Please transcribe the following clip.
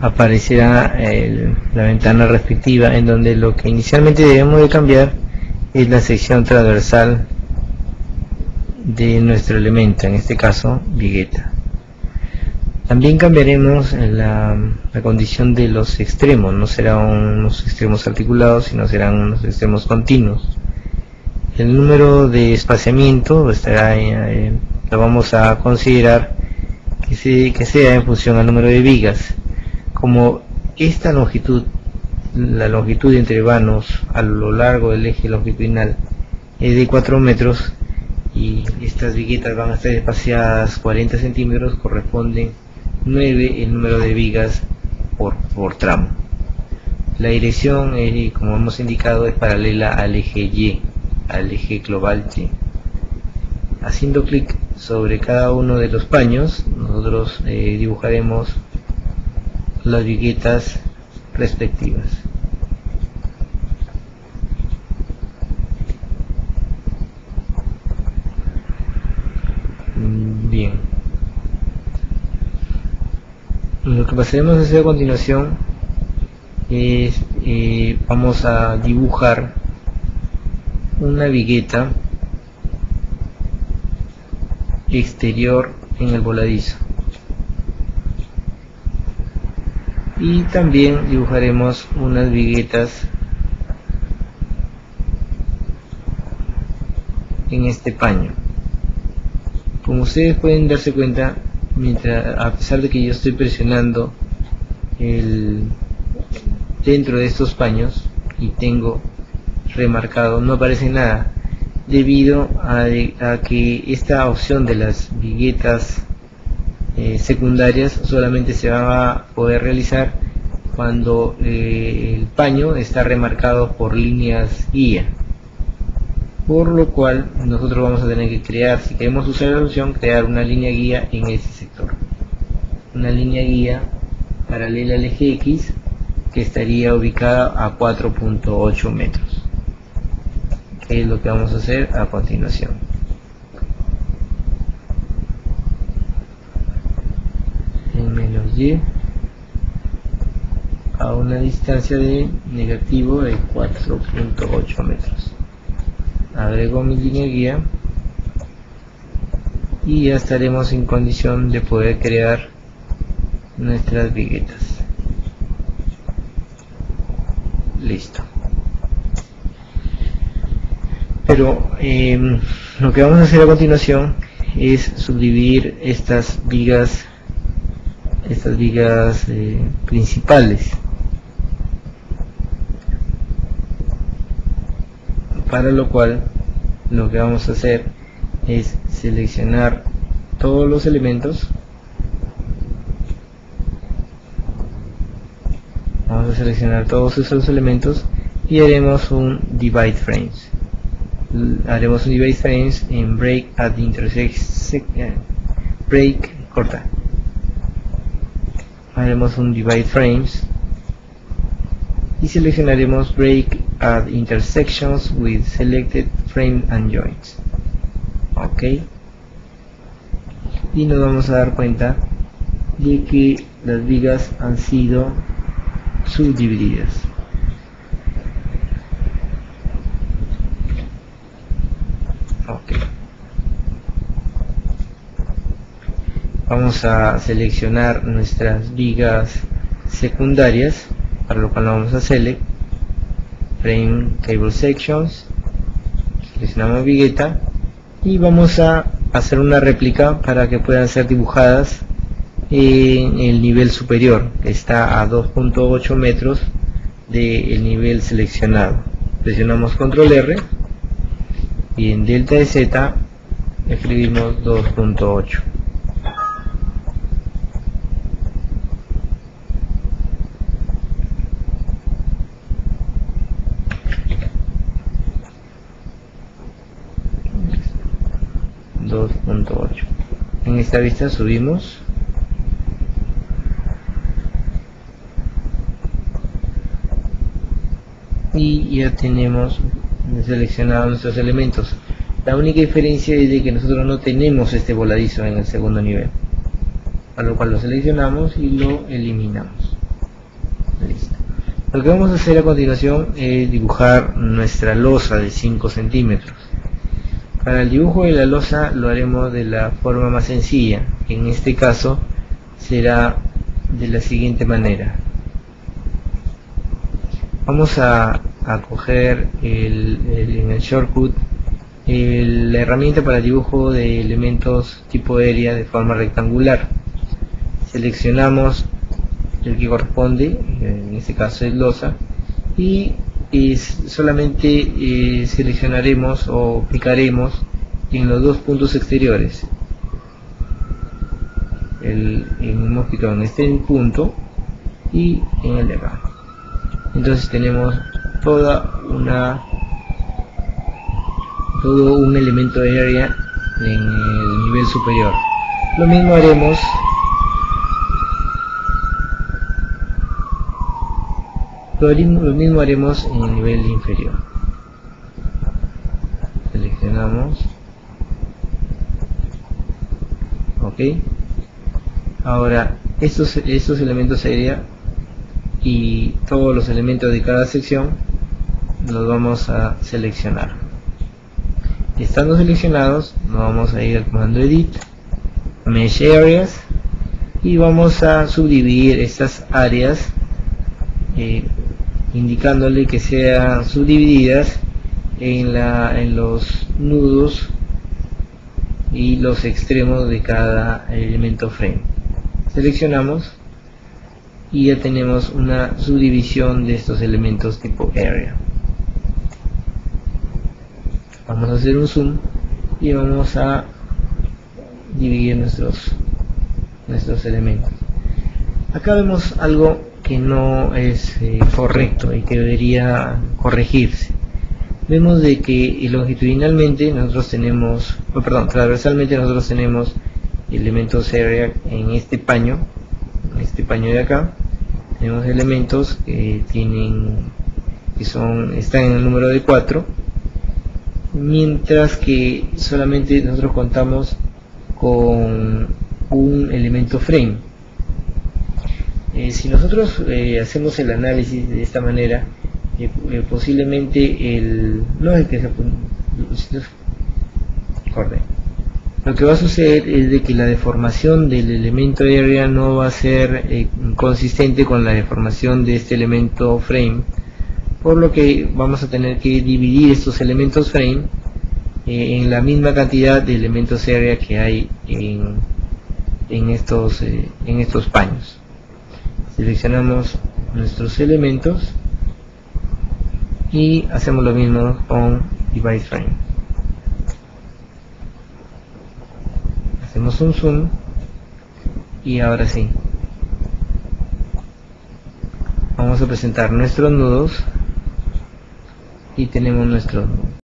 aparecerá la ventana respectiva, en donde lo que inicialmente debemos de cambiar es la sección transversal de nuestro elemento, en este caso vigueta. También cambiaremos la condición de los extremos, no serán unos extremos articulados, sino serán unos extremos continuos. El número de espaciamiento estará lo vamos a considerar que sea en función al número de vigas. Como esta longitud, la longitud entre vanos a lo largo del eje longitudinal es de 4 metros y estas viguetas van a estar espaciadas 40 centímetros, corresponden 9 el número de vigas por tramo. La dirección, como hemos indicado, es paralela al eje Y, al eje global Y. Haciendo clic sobre cada uno de los paños, nosotros dibujaremos las viguetas respectivas. Bien, lo que pasaremos a hacer a continuación es vamos a dibujar una vigueta exterior en el voladizo, y también dibujaremos unas viguetas en este paño. Como ustedes pueden darse cuenta, a pesar de que yo estoy presionando dentro de estos paños y tengo remarcado, no aparece nada, debido a que esta opción de las viguetas secundarias solamente se va a poder realizar cuando el paño está remarcado por líneas guía, por lo cual nosotros vamos a tener que crear, si queremos usar la opción, crear una línea guía en ese sector, una línea guía paralela al eje X que estaría ubicada a 4.8 metros, que es lo que vamos a hacer a continuación. En menos Y a una distancia de negativo de 4.8 metros. Agrego mi línea guía y ya estaremos en condición de poder crear nuestras viguetas. Listo. Pero lo que vamos a hacer a continuación es subdividir estas vigas principales, para lo cual lo que vamos a hacer es seleccionar todos los elementos. Vamos a seleccionar todos esos elementos y haremos un divide frames. Haremos un divide frames en break at intersection, haremos un divide frames y seleccionaremos break at intersections with selected frame and joints. Ok, y nos vamos a dar cuenta de que las vigas han sido subdivididas. Ok, vamos a seleccionar nuestras vigas secundarias, para lo cual vamos a select frame cable sections, seleccionamos vigueta y vamos a hacer una réplica para que puedan ser dibujadas en el nivel superior, que está a 2.8 metros del nivel seleccionado. Presionamos control R y en delta de Z escribimos 2.8. En esta vista subimos y ya tenemos seleccionados nuestros elementos. La única diferencia es de que nosotros no tenemos este voladizo en el segundo nivel, a lo cual lo seleccionamos y lo eliminamos. Listo. Lo que vamos a hacer a continuación es dibujar nuestra losa de 5 centímetros. Para el dibujo de la losa lo haremos de la forma más sencilla, que en este caso será de la siguiente manera. Vamos a coger en el shortcut la herramienta para dibujo de elementos tipo area de forma rectangular. Seleccionamos el que corresponde, en este caso es losa, y solamente seleccionaremos o picaremos en los dos puntos exteriores. Hemos picado en este punto y en el de acá. Entonces tenemos todo un elemento de area en el nivel superior. Lo mismo haremos en el nivel inferior. Seleccionamos, ok. Ahora estos elementos area y todos los elementos de cada sección los vamos a seleccionar. Estando seleccionados, nos vamos a ir al comando edit, mesh areas, y vamos a subdividir estas áreas indicándole que sean subdivididas en los nudos y los extremos de cada elemento frame. Seleccionamos y ya tenemos una subdivisión de estos elementos tipo area. Vamos a hacer un zoom y vamos a dividir nuestros elementos. Acá vemos algo que no es correcto y que debería corregirse. Vemos de que longitudinalmente nosotros tenemos, transversalmente nosotros tenemos elementos area en este paño de acá. Tenemos elementos que están en el número de 4, mientras que solamente nosotros contamos con un elemento frame. Si nosotros hacemos el análisis de esta manera, posiblemente lo que va a suceder es de que la deformación del elemento area no va a ser consistente con la deformación de este elemento frame, por lo que vamos a tener que dividir estos elementos frame en la misma cantidad de elementos area que hay en estos paños. Seleccionamos nuestros elementos y hacemos lo mismo con Divide Frame. Hacemos un zoom y ahora sí vamos a presentar nuestros nudos y tenemos nuestros nudos.